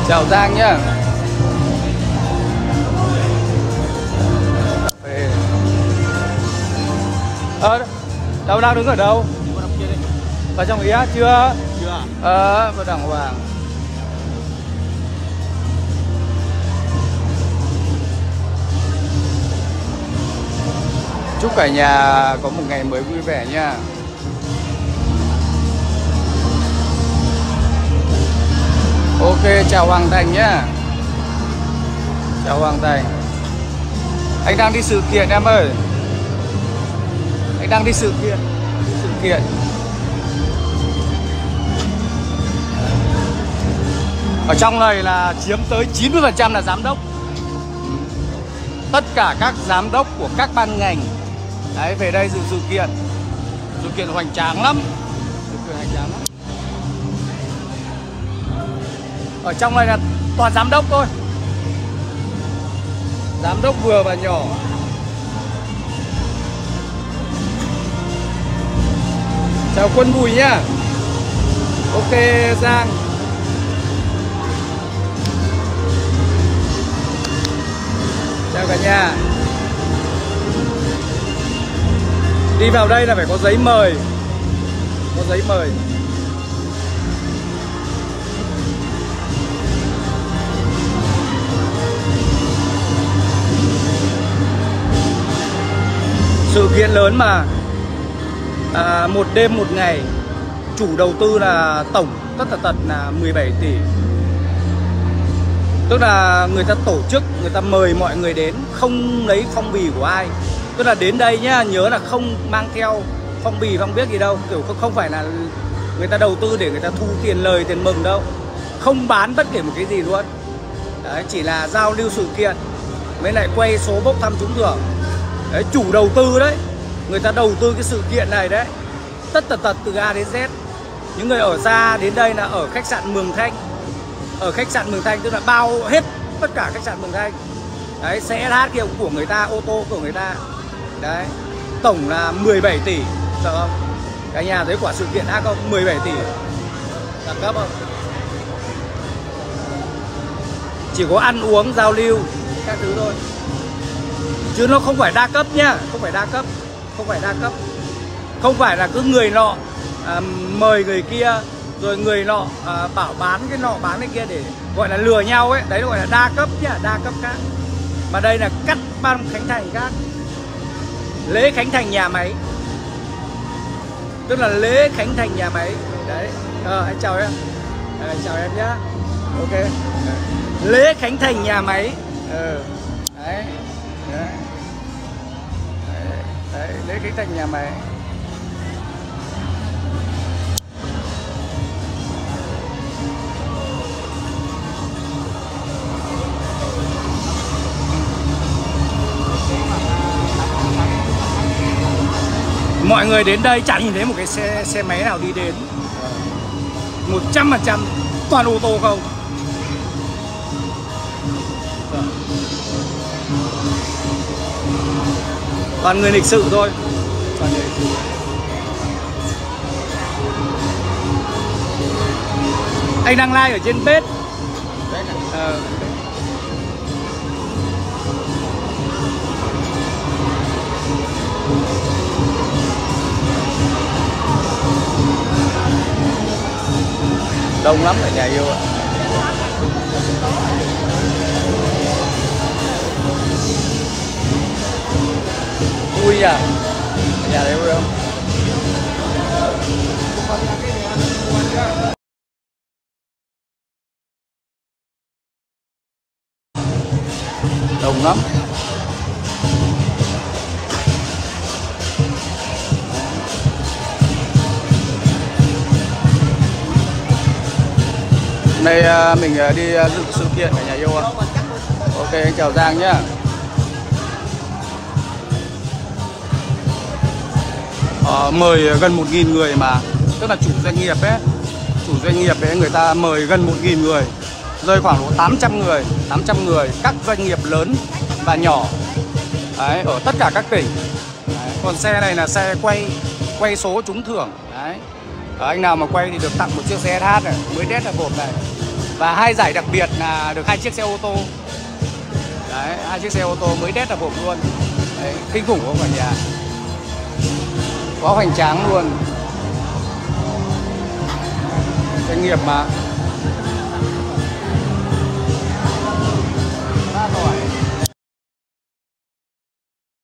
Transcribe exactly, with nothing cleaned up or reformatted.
Chào Giang nhá. Ờ, đâu đang đứng ở đâu? Ở trong ý á, chưa? Chưa. Ờ, vào đàng hoàng. Chúc cả nhà có một ngày mới vui vẻ nha. Ok, chào Hoàng Thành nhá. Chào Hoàng Thành. Anh đang đi sự kiện em ơi. Anh đang đi sự kiện. Đi sự kiện. Ở trong này là chiếm tới chín mươi phần trăm là giám đốc. Tất cả các giám đốc của các ban ngành đấy về đây dự sự kiện. Sự kiện hoành tráng lắm. Sự kiện hoành tráng lắm. Ở trong này là toàn giám đốc thôi. Giám đốc vừa và nhỏ. Chào Quân Bùi nhá. Ok Giang. Chào cả nhà. Đi vào đây là phải có giấy mời. Có giấy mời. Sự kiện lớn mà à, một đêm một ngày. Chủ đầu tư là tổng tất tật tật là mười bảy tỷ. Tức là người ta tổ chức, người ta mời mọi người đến, không lấy phong bì của ai. Tức là đến đây nhá, nhớ là không mang theo phong bì, không biết gì đâu. Kiểu không phải là người ta đầu tư để người ta thu tiền lời, tiền mừng đâu. Không bán bất kể một cái gì luôn. Đấy, chỉ là giao lưu sự kiện với lại quay số bốc thăm trúng thưởng. Đấy, chủ đầu tư đấy, người ta đầu tư cái sự kiện này đấy, tất tật tật từ A đến Z. Những người ở xa đến đây là ở khách sạn Mường Thanh. Ở khách sạn Mường Thanh tức là bao hết tất cả khách sạn Mường Thanh. Đấy, xe ét hát kia của người ta, ô tô của người ta. Đấy, tổng là mười bảy tỷ. Sợ không? Cả nhà thấy quả sự kiện A không? mười bảy tỷ. Đẳng cấp không? Chỉ có ăn uống, giao lưu các thứ thôi. Chứ nó không phải đa cấp nhá. Không phải đa cấp. Không phải đa cấp. Không phải là cứ người nọ à, mời người kia, rồi người nọ à, bảo bán cái nọ bán cái kia để gọi là lừa nhau ấy. Đấy gọi là đa cấp nhá. Đa cấp khác. Mà đây là cắt ban khánh thành khác. Lễ khánh thành nhà máy. Tức là lễ khánh thành nhà máy. Đấy. Ờ, anh chào em. À, chào em nhá. Ok. Đấy. Lễ khánh thành nhà máy. Ờ. Đấy. Đấy. Đấy. Đấy. Lễ khánh thành nhà máy. Mọi người đến đây chẳng nhìn thấy một cái xe xe máy nào đi đến. Một trăm phần trăm toàn ô tô không. Toàn người lịch sự thôi. Toàn người lịch sự. Anh đang live ở trên bếp. Ờ. Đông lắm ở nhà yêu ạ. Vui à? Ở nhà đấy vui không? Đông lắm. Đây mình đi dự sự kiện ở nhà yêu ạ. Ok, anh chào Giang nhá. Ờ, mời gần một nghìn người mà. Tức là chủ doanh nghiệp ấy. Chủ doanh nghiệp ấy người ta mời gần một nghìn người. Rơi khoảng độ tám trăm người. tám trăm người. Các doanh nghiệp lớn và nhỏ. Đấy, ở tất cả các tỉnh. Đấy, còn xe này là xe quay Quay số trúng thưởng. Đấy. Ở anh nào mà quay thì được tặng một chiếc xe ét hát này. Mới đét là hộp này. Và hai giải đặc biệt là được hai chiếc xe ô tô. Đấy, hai chiếc xe ô tô mới đét là hộp luôn. Đấy, kinh khủng không cả nhà. Có hoành tráng luôn. Doanh nghiệp mà.